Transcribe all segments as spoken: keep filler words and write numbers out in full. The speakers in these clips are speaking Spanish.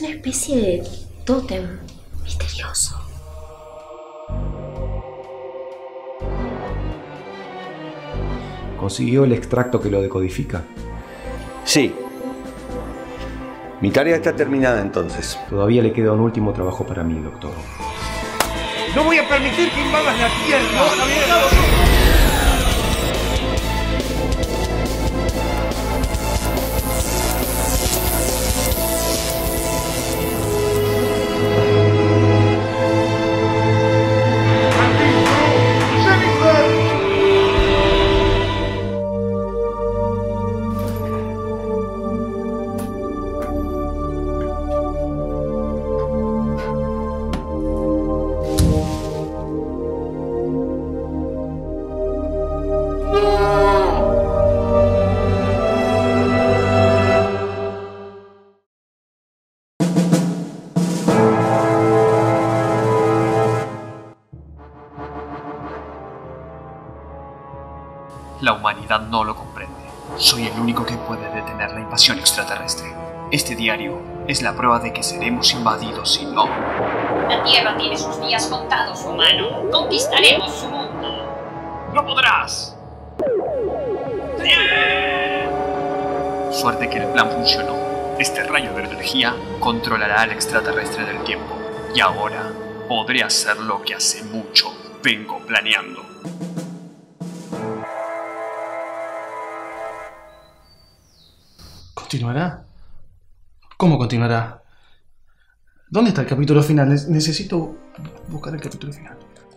una especie de tótem misterioso. ¿Consiguió el extracto que lo decodifica? Sí. Mi tarea está terminada entonces. Todavía le queda un último trabajo para mí, doctor. ¡No voy a permitir que invadas la Tierra! ¡No, la Tierra! La humanidad no lo comprende. Soy el único que puede detener la invasión extraterrestre. Este diario es la prueba de que seremos invadidos si no. La Tierra tiene sus días contados, humano. Conquistaremos su mundo. ¡No podrás! Suerte que el plan funcionó. Este rayo de energía controlará al extraterrestre del tiempo. Y ahora podré hacer lo que hace mucho vengo planeando. ¿Continuará? ¿Cómo continuará? ¿Dónde está el capítulo final? Ne- necesito buscar el capítulo final.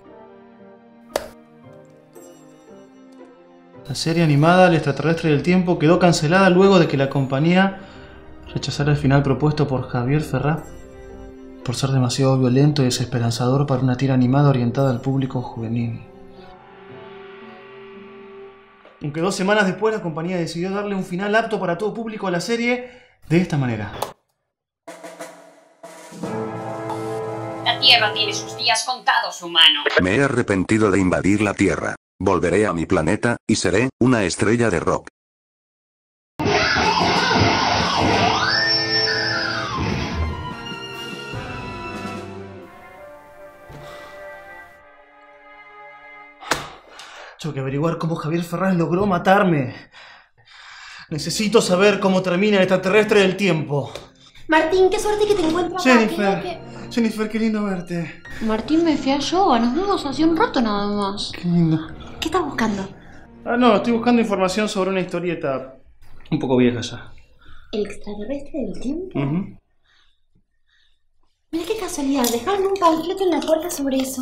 La serie animada El extraterrestre del tiempo quedó cancelada luego de que la compañía rechazara el final propuesto por Javier Ferrá por ser demasiado violento y desesperanzador para una tira animada orientada al público juvenil. Aunque dos semanas después la compañía decidió darle un final apto para todo público a la serie de esta manera. La Tierra tiene sus días contados, humano. Me he arrepentido de invadir la Tierra. Volveré a mi planeta, y seré una estrella de rock. Tengo que averiguar cómo Javier Ferraz logró matarme. Necesito saber cómo termina el extraterrestre del tiempo. Martín, qué suerte que te encuentro acá. Jennifer, Creo Jennifer, qué lindo verte. Martín, me fui a yoga, nos vimos hace un rato nada más. Qué lindo. que- ¿Qué estás buscando? Ah, no, estoy buscando información sobre una historieta un poco vieja ya. ¿El extraterrestre del tiempo? Ujú. Mira qué casualidad, dejaron un panfleto en la puerta sobre eso.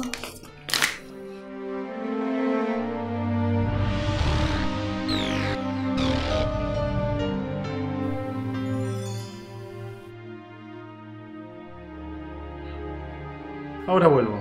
Ahora vuelvo.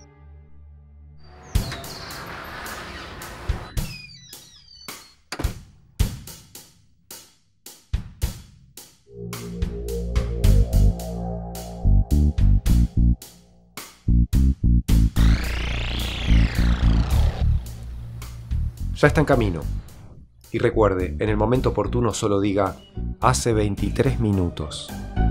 Ya está en camino. Y recuerde, en el momento oportuno solo diga hace veintitrés minutos.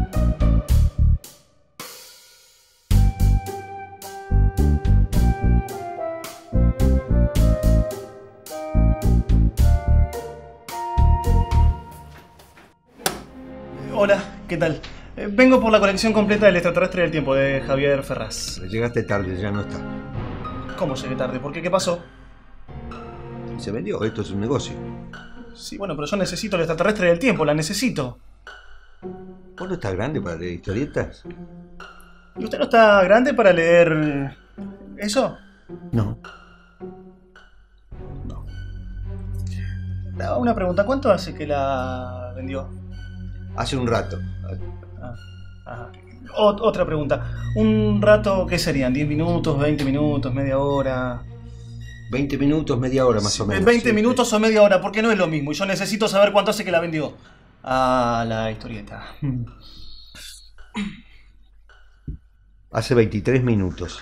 Hola, ¿qué tal? Eh, vengo por la colección completa del extraterrestre del tiempo de Javier Ferraz. Llegaste tarde, ya no está. ¿Cómo llegué tarde? ¿Por qué? ¿Qué pasó? Se vendió, esto es un negocio. Sí, bueno, pero yo necesito el extraterrestre del tiempo, la necesito. ¿Vos no estás grande para leer historietas? ¿Y usted no está grande para leer eso? No. No. Una pregunta, ¿cuánto hace que la vendió? Hace un rato. Ah, ajá. Ot- otra pregunta. ¿Un rato qué serían? ¿diez minutos, veinte minutos, media hora? veinte minutos, media hora más o menos. veinte sí, minutos o media hora, porque no es lo mismo. Y yo necesito saber cuánto hace que la vendió. Ah, la historieta. Hace veintitrés minutos.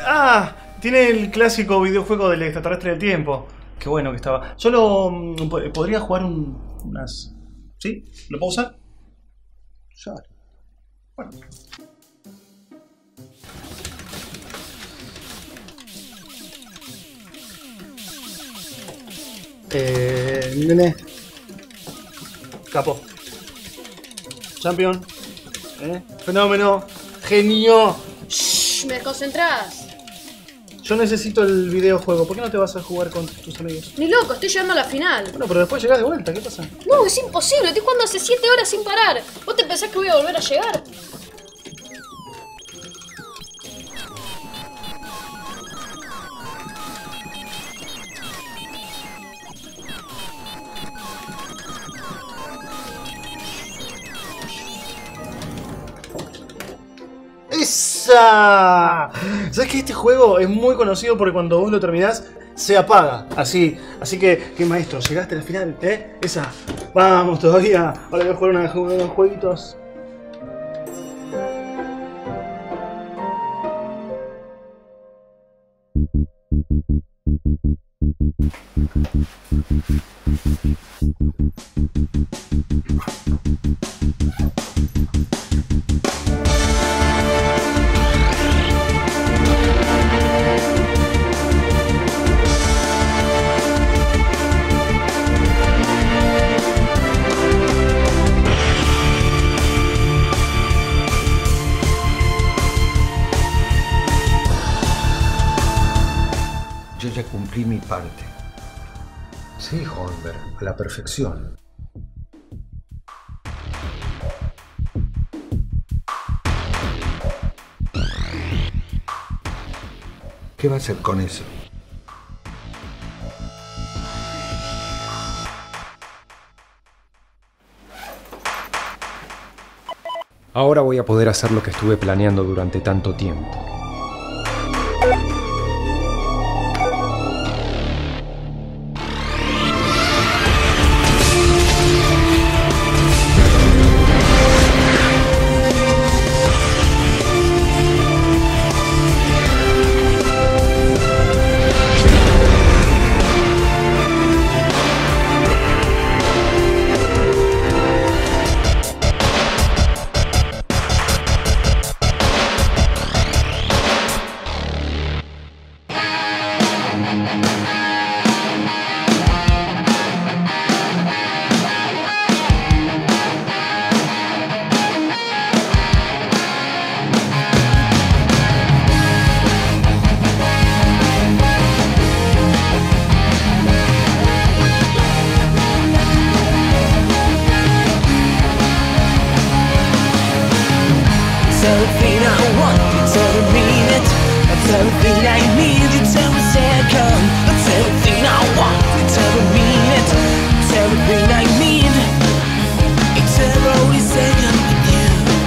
Ah, tiene el clásico videojuego del extraterrestre del tiempo. Qué bueno que estaba. Solo mm, podría jugar un, unas... ¿Sí? ¿Lo puedo usar? Usar. Bueno. Eh... Nene. Capo. Champion. ¿Eh? Fenómeno. Genio. Shh, me desconcentrás. Yo necesito el videojuego. ¿Por qué no te vas a jugar con tus amigos? Ni loco, estoy llegando a la final. Bueno, pero después llegás de vuelta. ¿Qué pasa? No, es imposible. Estoy jugando hace siete horas sin parar. ¿Vos te pensás que voy a volver a llegar? ¡Esa! ¿Sabes que este juego es muy conocido porque cuando vos lo terminás se apaga? Así, así que, qué maestro, llegaste a la final, ¿eh? Esa. Vamos todavía. Ahora voy a jugar una, unos jueguitos. Yo ya cumplí mi parte. Sí, Holmberg, a la perfección. ¿Qué va a hacer con eso? Ahora voy a poder hacer lo que estuve planeando durante tanto tiempo. everything I want, it's every minute, it's everything I need, it's every second, it's everything I want, it's every minute, it's everything I need, it's every second with you.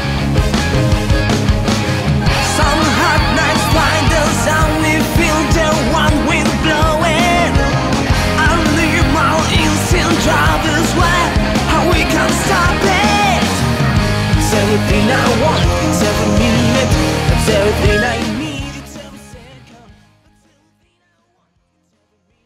Some hot nights find the sound, we feel the one wind blowing, I leave my instant driver's way, how we can stop it. It's everything I want, it's every minute, it's everything